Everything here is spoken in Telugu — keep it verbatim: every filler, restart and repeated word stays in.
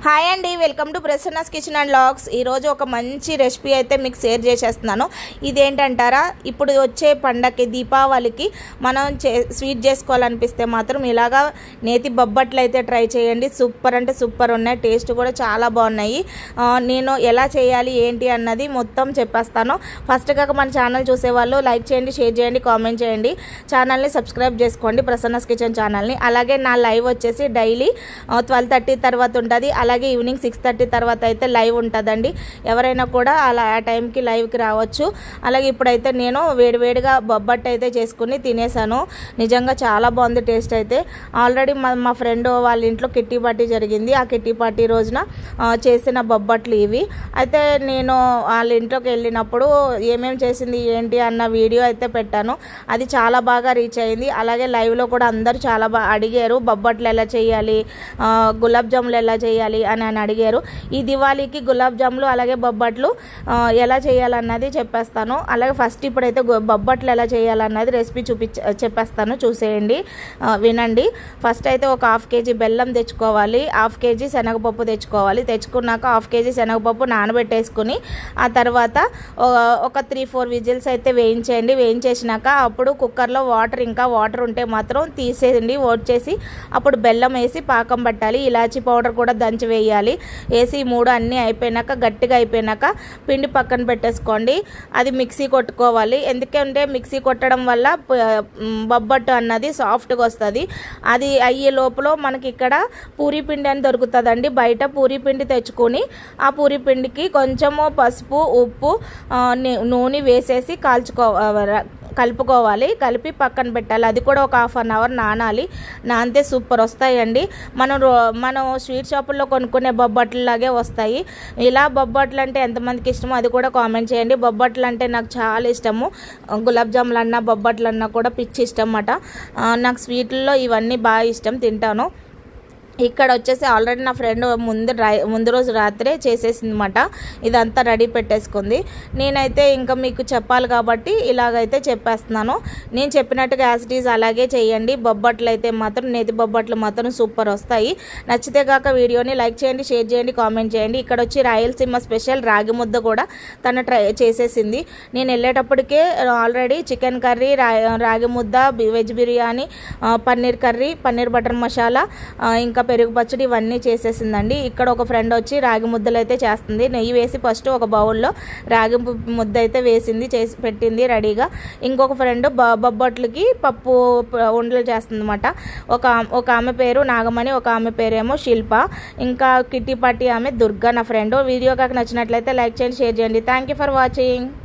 హాయ్ అండి, welcome to Prasanna's kitchen and logs. ఈరోజు ఒక మంచి రెసిపీ అయితే మీకు షేర్ చేసేస్తున్నాను. ఇదేంటంటారా, ఇప్పుడు వచ్చే పండగకి దీపావళికి మనం చే స్వీట్ చేసుకోవాలనిపిస్తే మాత్రం ఇలాగా నేతి బొబ్బట్లు అయితే ట్రై చేయండి. సూపర్ అంటే సూపర్ ఉన్నాయి, టేస్ట్ కూడా చాలా బాగున్నాయి. నేను ఎలా చేయాలి ఏంటి అన్నది మొత్తం చెప్పేస్తాను. ఫస్ట్ కాక మన ఛానల్ చూసేవాళ్ళు లైక్ చేయండి, షేర్ చేయండి, కామెంట్ చేయండి. ఛానల్ని సబ్స్క్రైబ్ చేసుకోండి, ప్రసన్నాస్ కిచెన్ ఛానల్ని. అలాగే నా లైవ్ వచ్చేసి డైలీ ట్వెల్వ్ థర్టీ తర్వాత ఉంటుంది. అలాగే ఈవినింగ్ సిక్స్ థర్టీ తర్వాత అయితే లైవ్ ఉంటుందండి. ఎవరైనా కూడా అలా ఆ టైంకి లైవ్కి రావచ్చు. అలాగే ఇప్పుడైతే నేను వేడివేడిగా బొబ్బట్టు అయితే చేసుకుని తినేసాను. నిజంగా చాలా బాగుంది టేస్ట్ అయితే. ఆల్రెడీ మా మా ఫ్రెండ్ వాళ్ళ ఇంట్లో కిట్టి పార్టీ జరిగింది. ఆ కిట్టి పార్టీ రోజున చేసిన బొబ్బట్లు ఇవి. అయితే నేను వాళ్ళ ఇంట్లోకి వెళ్ళినప్పుడు ఏమేమి చేసింది ఏంటి అన్న వీడియో అయితే పెట్టాను. అది చాలా బాగా రీచ్ అయింది. అలాగే లైవ్లో కూడా అందరూ చాలా బాగా అడిగారు, బొబ్బట్లు ఎలా చేయాలి, గులాబ్ జాములు ఎలా చేయాలి అని అని అడిగారు. ఈ దివాళీకి గులాబ్ జాములు అలాగే బొబ్బట్లు ఎలా చేయాలన్నది చెప్పేస్తాను. అలాగే ఫస్ట్ ఇప్పుడైతే బొబ్బట్లు ఎలా చేయాలన్నది రెసిపీ చూపి చెప్పేస్తాను, చూసేయండి, వినండి. ఫస్ట్ అయితే ఒక హాఫ్ కేజీ బెల్లం తెచ్చుకోవాలి, హాఫ్ కేజీ శనగపప్పు తెచ్చుకోవాలి. తెచ్చుకున్నాక హాఫ్ కేజీ శనగపప్పు నానబెట్టేసుకుని ఆ తర్వాత ఒక త్రీ ఫోర్ విజిల్స్ అయితే వేయించేయండి. వేయించేసినాక అప్పుడు కుక్కర్లో వాటర్ ఇంకా వాటర్ ఉంటే మాత్రం తీసేయండి, వచ్చేసి అప్పుడు బెల్లం వేసి పాకం పట్టాలి. ఇలాచీ పౌడర్ కూడా దంచి వేయాలి. వేసి మూడు అన్నీ అయిపోయినాక గట్టిగా అయిపోయినాక పిండి పక్కన పెట్టేసుకోండి. అది మిక్సీ కొట్టుకోవాలి. ఎందుకంటే మిక్సీ కొట్టడం వల్ల బొబ్బట్టు అన్నది సాఫ్ట్గా వస్తుంది. అది అయ్యే లోపల మనకి ఇక్కడ పూరీ పిండి అని దొరుకుతుందండి. బయట పూరీ పిండి తెచ్చుకొని ఆ పూరీ పిండికి కొంచెము పసుపు, ఉప్పు, నూనె వేసేసి కాల్చుకో కలుపుకోవాలి. కలిపి పక్కన పెట్టాలి. అది కూడా ఒక హాఫ్ అన్ అవర్ నానాలి. నానితే సూపర్ వస్తాయండి. మనం మనం స్వీట్ షాపుల్లో కొనుక్కునే బొబ్బట్లలాగే వస్తాయి. ఇలా బొబ్బట్లు అంటే ఎంతమందికి ఇష్టమో అది కూడా కామెంట్ చేయండి. బొబ్బట్లు అంటే నాకు చాలా ఇష్టము. గులాబ్ జాములు అన్నా బొబ్బట్లు అన్నా కూడా పిచ్చి ఇష్టం అన్నమాట. నాకు స్వీట్లలో ఇవన్నీ బాగా ఇష్టం, తింటాను. ఇక్కడ వచ్చేసి ఆల్రెడీ నా ఫ్రెండ్ ముందు ముందు రోజు రాత్రే చేసేసింది అన్నమాట. ఇదంతా రెడీ పెట్టేసుకుంది. నేనైతే ఇంకా మీకు చెప్పాలి కాబట్టి ఇలాగైతే చెప్పేస్తున్నాను. నేను చెప్పినట్టుగా యాజ్ ఇట్ ఈజ్ అలాగే చేయండి. బొబ్బట్లు అయితే మాత్రం నేతి బొబ్బట్లు మాత్రం సూపర్ వస్తాయి. నచ్చితే కాక వీడియోని లైక్ చేయండి, షేర్ చేయండి, కామెంట్ చేయండి. ఇక్కడ వచ్చి రాయలసీమ స్పెషల్ రాగి ముద్ద కూడా తను ట్రై చేసేసింది. నేను వెళ్ళేటప్పటికే already chicken curry, ragi mudda, veg biryani, paneer curry, paneer butter masala, ఇంకా పెరుగు పచ్చడి ఇవన్నీ చేసేసిందండి. ఇక్కడ ఒక ఫ్రెండ్ వచ్చి రాగి ముద్దలు అయితే చేస్తుంది. నెయ్యి వేసి ఫస్ట్ ఒక బౌల్లో రాగి ముద్ద అయితే వేసింది, చేసి పెట్టింది రెడీగా. ఇంకొక ఫ్రెండ్ బొబ్బట్లకి పప్పు ఉండలు చేస్తుంది అన్నమాట. ఒక ఒక ఆమె పేరు నాగమణి, ఒక ఆమె పేరేమో శిల్ప, ఇంకా కిట్టి పార్టీ ఆమె దుర్గా నా ఫ్రెండ్. వీడియో కాక నచ్చినట్లయితే లైక్ చేయండి, షేర్ చేయండి. Thank you for watching.